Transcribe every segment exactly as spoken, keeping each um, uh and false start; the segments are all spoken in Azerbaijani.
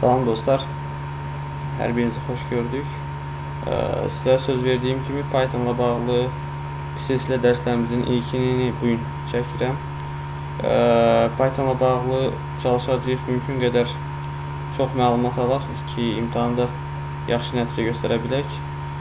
Salam dostlar, hər birinizi xoş gördük. Sizlərə söz verdiyim kimi Pythonla bağlı silsilə dərslərimizin ilkini bugün çəkirəm. Pythonla bağlı çalışacağıq, mümkün qədər çox məlumat alaq ki, imtahanda yaxşı nəticə göstərə bilək.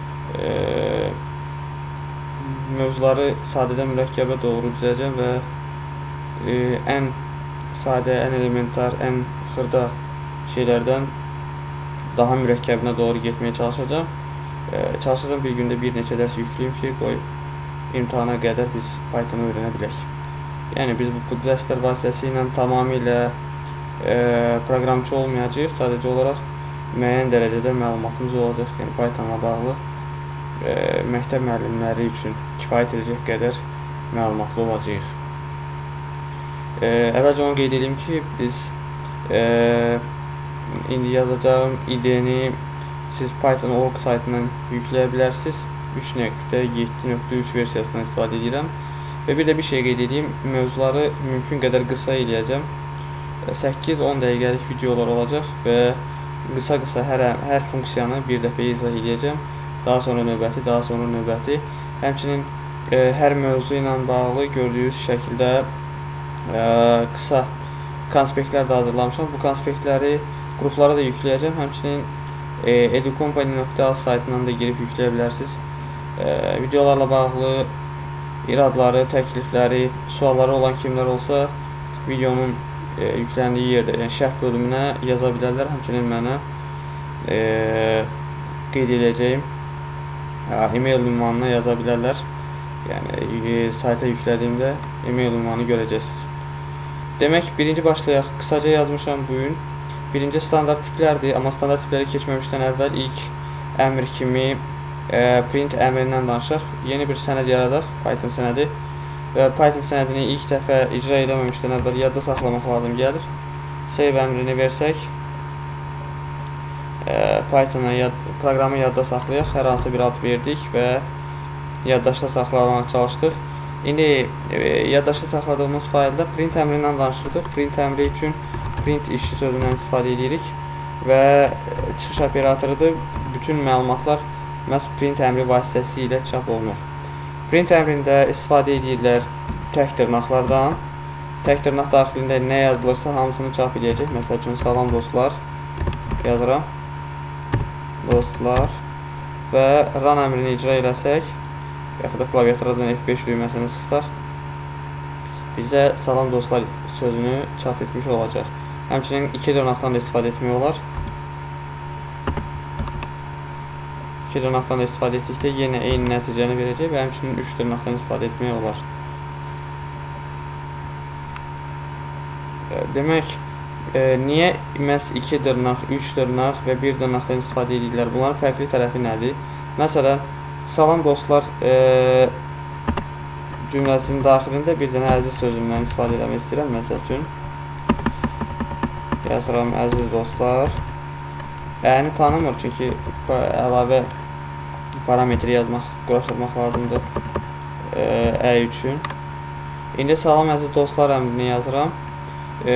Mövzuları sadədən mürəkkəbə doğru düzəcəm və ən sadə, ən elementar, ən xırda şeylərdən daha mürəkkəbinə doğru getməyə çalışacağım. Çalışacağım bir gündə bir neçə dərs yükləyim ki, qoy imtahana qədər biz Python-u öyrənə bilək. Yəni biz bu dərslər vasitəsilə tamamilə e, proqramçı olmayacağıq, sadəcə olaraq müəyyən dərəcədə məlumatımız olacaq. Yəni Python-la bağlı e, məktəb müəllimləri üçün kifayət edəcək qədər məlumatlı olacağıq. E, əvvəlcə onu qeyd edeyim ki, biz e, indi yazacağım I D E-ni siz Python nöqtə org saytından yükləyə bilərsiniz. üç nöqtə yeddi nöqtə üç versiyasından istifadə edirəm. Və bir də bir şey qeyd edeyim, mövzuları mümkün qədər qısa eləyəcəm. səkkiz on dəqiqəlik videolar olacaq və qısa-qısa hər, hər funksiyanı bir dəfə izah eləyəcəm. Daha sonra növbəti, daha sonra növbəti. Həmçinin e, hər mövzu ilə bağlı gördüyünüz şəkildə e, qısa konspektlər də hazırlamışam. Bu konspektləri qruplara da yükləyəcəm. Həmçinin e, educompany nöqtə az saytından da girib yükləyə bilərsiniz. E, videolarla bağlı iradları, təklifləri, sualları olan kimlər olsa videonun e, yükləndiyi yerdə, yəni şərh bölümünə yaza bilərlər. Həmçinin mənə e, qeyd edəcəyim e-mail ünvanına yaza bilərlər. Yəni e, sayta yüklədiyimdə e-mail ünvanı görəcəksiniz. Demək, birinci başlayaq. Qısaca yazmışam bugün. Birinci standart tiplərdir, amma standart tipləri keçməmişdən əvvəl ilk əmr kimi e, print əmrindən danışaq. Yeni bir sənəd yaradaq, Python sənədi. Və Python sənədini ilk dəfə icra eləməmişdən əvvəl yadda saxlamaq lazım gəlir. Save əmrini versək, e, Python-a yad, proqramı yadda saxlayaq. Hər hansı bir ad verdik və yaddaşda saxlamağa çalışdıq. İndi e, yaddaşda saxladığımız faylda print əmrindən danışırdıq. Print əmri üçün print işçi sözündən istifadə edirik və çıxış operatorudur. Bütün məlumatlar məhz print əmri vasitəsilə çap olunur. Print əmrində istifadə edirlər tək dırnaqlardan. Tək dırnaq daxilində nə yazılırsa hamısını çap edəcək. Məsəl üçün salam dostlar yazıram. Dostlar və run əmrini icra eləsək, yaxud da klaviaturadan F beş düyməsini sıxsaq, bizə salam dostlar sözünü çap etmiş olacaq. Həmçinin iki dırnaqdan da istifadə etmək olar. iki dırnaqdan da istifadə etdikdə yenə eyni nəticəni verəcək və həmçinin üç dırnaqdan istifadə etmək olar. Demək, e, niyə məhz iki dırnaq, üç dırnaq və bir dırnaqdan istifadə edirlər? Bunların fərqli tərəfi nədir? Məsələn, salam dostlar e, cümləsinin daxilində bir dənə əziz sözündən istifadə etmək istəyirəm. Məsəl üçün yazıram əziz dostlar. Yəni tanımır, çünki əlavə parametri yazmaq, quraşdırmaq lazımdır ə üçün. İndi salam əziz dostlar əmrini yazıram. E,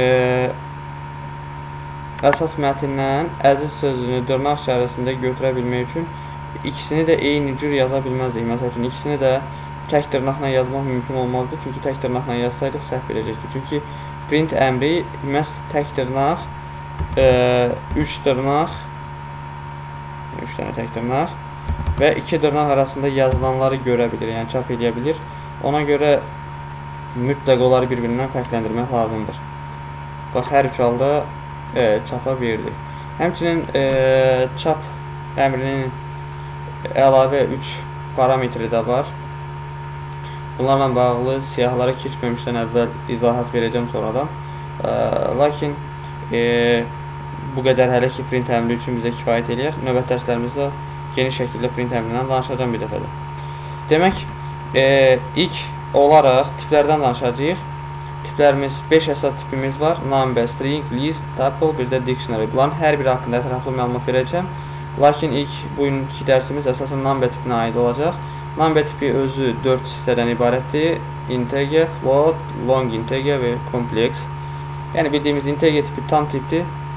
əsas mətndən əziz sözünü dırnaq içərisində götürə bilmək üçün ikisini də eyni cür yaza bilməzdik. Məsəl üçün ikisini də tək dırnaqla yazmaq mümkün olmazdı. Çünki tək dırnaqla yazsaydıq səhv verəcəkdir. Çünki print əmri məhz tək dırnaq, üç dırnaq, üç dənə tək dırnaq və iki dırnaq arasında yazılanları görə bilir, yəni çap edə bilir. Ona görə mütləq onları bir-birindən fərqləndirmək lazımdır. Bax, hər üç halda e, çapa verdi. Həmçinin e, çap əmrinin əlavə üç parametri də var. Bunlarla bağlı siyahılara keçməmişdən əvvəl izahat verəcəm sonradan. E, lakin e, bu qədər hələ ki print əmri üçün bizə kifayət eləyər. Növbət dərslərimizdə geniş şəkildə print əmrindən danışacağım bir dəfədə. Demək, e, ilk olaraq tiplərdən danışacağıq. Tiplərimiz beş əsas tipimiz var. Number, string, list, tuple, bir də dictionary. Bunların hər biri haqqında ətraflı məlumat verəcəm. Lakin ilk bugünkü dərsimiz əsasən number tipinə aid olacaq. Number tipi özü dörd hissədən ibarətdir. Integer, float, long integer və complex. Yəni bildiyimiz integer tipi tam tipdir.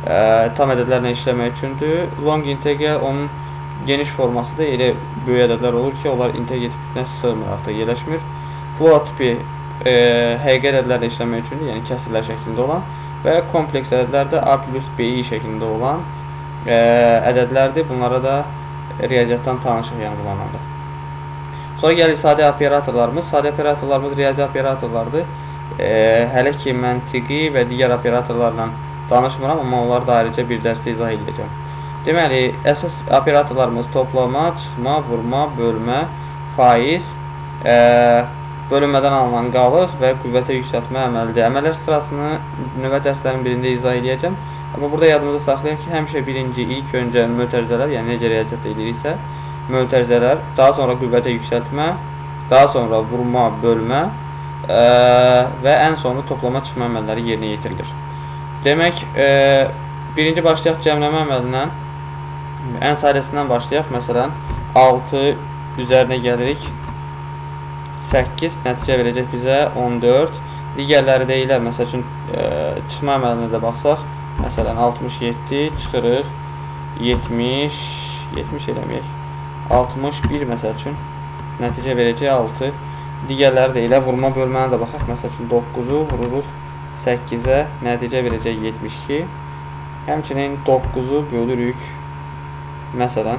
ə, tam ədədlərlə işləmək üçündür. Long integer onun geniş formasıdır. Elə böyük ədədlər olur ki, onlar integer tipinə sığmır, artıq yerləşmir. Float tipi ə, həqiqi ədədlərlə işləmək üçündür, yəni kəsrlər şəklində olan və kompleks ədədlər də A plus B I şəklində olan ə, ədədlərdir. Bunlara da riyaziyyatdan tanışıq, yəni bulananda. Sonra gəlir sadə operatorlarımız. Sadə operatorlarımız riyazi operatorlardır. E, hələ ki, məntiqi və digər operatorlarla danışmıram, amma onları da ayrıca bir dərsdə izah edəcəm. Deməli, əsas operatorlarımız toplama, çıxma, vurma, bölmə, faiz, e, bölünmədən alınan qalıq və qüvvətə yüksəltmə əməlidir. Əməllər sırasını növbə dərslərin birində izah edəcəm. Amma burada yadımızda saxlayaq ki, həmişə birinci, ilk öncə mötərizələr, yəni necə riyaziyyat edilirsə, mötərizələr, daha sonra qüvvətə yüksəltmə, daha sonra vurma, bölmə ə, və ən sonunda toplama çıxma əməlləri yerinə yetirilir. Demək, ə, birinci başlayaq cəmləmə əməlindən, ən sadəsindən başlayaq. Məsələn, altı üzərinə gəlirik, səkkiz, nəticə verəcək bizə on dörd. Digərləri də ilə, məsəl üçün, ə, çıxma əməlinə də baxsaq, məsələn, altmış yeddi çıxırıq, yetmiş, yetmiş eləməyək, altmış bir məsəl üçün, nəticə verəcək altı. Digərləri də ilə vurma bölməni də baxaq, məsəl üçün doqquzu vururuq səkkizə, nəticə verəcək yetmiş iki. Həmçinin doqquzu bölürük, məsələn,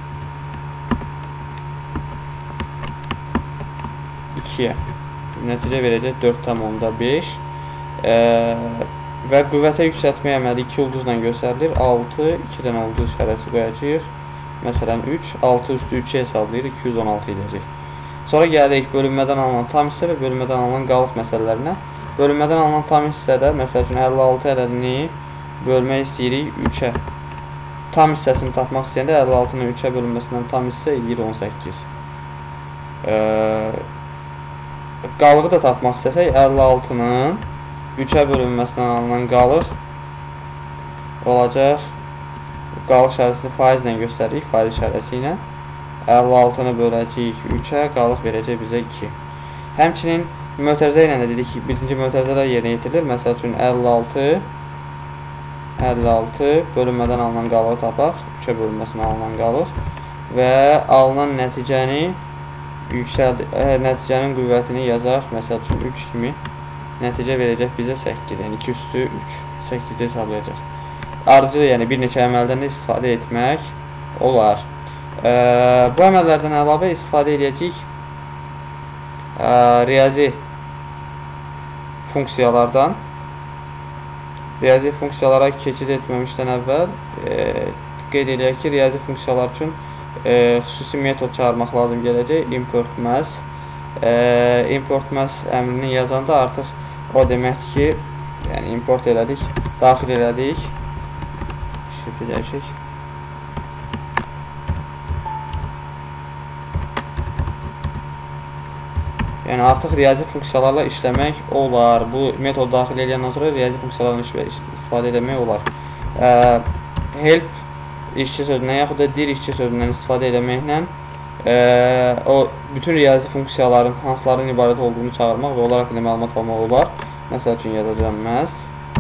ikiyə, nəticə verəcək dörd tam onda beş. Və qüvvətə yüksəltmə əməli iki ulduzla göstərilir. altı, iki dənə ulduz işarəsi qoyacaq. Məsələn, üç, altı üstü üçü hesablayır, iki yüz on altı edəcək. Sonra gəlirik bölünmədən alınan tam hissə və bölünmədən alınan qalıq məsələlərinə. Bölünmədən alınan tam hissədə, məsəl üçün, əlli altı ədədini bölmək istəyirik üçə. Tam hissəsini tapmaq istəyəndə əlli altının üçə bölünməsindən tam hissə eləyir on səkkiz. Ee, qalığı da tapmaq istəsək, əlli altının üçə bölünməsindən alınan qalıq olacaq. Qalıq işarəsini faizlə göstəririk, faiz işarəsi ilə. əlli altını böləcəyik üçə, qalıq verəcək bizə iki. Həmçinin mötərizə ilə də dedik ki, birinci mötərizələr yerinə yetirilir. Məsəl üçün, əlli altı, əlli altı bölünmədən alınan qalığı tapaq, üçə bölünməsindən alınan qalıq və alınan nəticəni yüksəld, ə, nəticənin qüvvətini yazaq, məsəl üçün üç kimi. Nəticə verəcək bizə səkkiz, yəni iki üstü üç, səkkizi hesablayacaq. Ardıcıl, yəni bir neçə əməldən də istifadə etmək olar. E, bu əməllərdən əlavə istifadə edəcəyik e, riyazi funksiyalardan. Riyazi funksiyalara keçid etməmişdən əvvəl e, qeyd edək ki, riyazi funksiyalar üçün e, xüsusi metod çağırmaq lazım gələcək. Import mass. E, import mass əmrini yazanda artıq o deməkdir ki, yəni import elədik, daxil elədik. Şifre dəyişək. Yəni artıq riyazi funksiyalarla işləmək olar. Bu metod daxil edəndən sonra riyazi funksiyalarla istifadə etmək olar. E, help işçi sözündən yaxud da dir işçi sözündən istifadə etməklə e, o bütün riyazi funksiyaların hansıların ibarət olduğunu çağırmaq və onlar haqqında məlumat almaq olar. Məsəl üçün yazacağım mass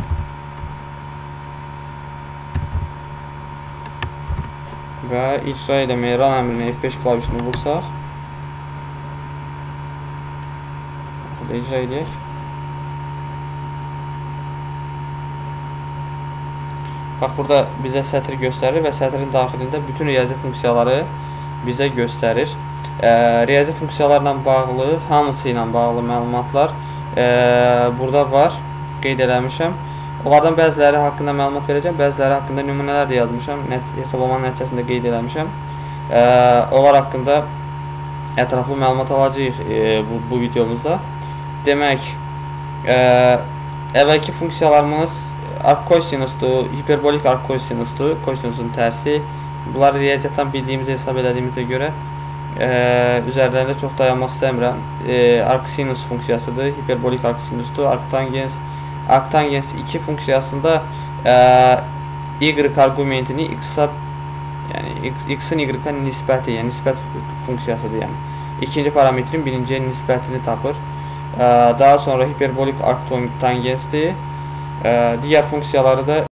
və icra eləməyə run əmrini F beş klavişini vursaq, burada icra edək. Bax, burada bizə sətr göstərir və sətrin daxilində bütün riyazi funksiyaları bizə göstərir. E, riyazi funksiyalarla bağlı, hamısı ilə bağlı məlumatlar e, burada var, qeyd eləmişəm. Onlardan bəziləri haqqında məlumat verəcəm, bəziləri haqqında nümunələr də yazmışam, hesablamanın nəticəsində qeyd eləmişəm. E, onlar haqqında ətraflı məlumat alacağıq e, bu, bu videomuzda. Demək, e, əvvəlki funksiyalarımız arc-kosinusdur, hiperbolik arc-kosinusdur, kosinusun tərsi. Bunları riyaziyyatdan bildiyimizi hesab elədiyimizə görə e, üzərlərində çox dayanmaq istəmirəm. E, arc-sinus funksiyasıdır, hiperbolik arc-sinusdur, arc-tangens. Arc-tangens iki funksiyasında e, y arqumentini x-a, yəni x-in y-a nisbəti, yəni nisbət funksiyasıdır. Yəni ikinci parametrin birinciyə nisbətini tapır. E, daha sonra hiperbolik arc-tangensdir. E, digər funksiyaları da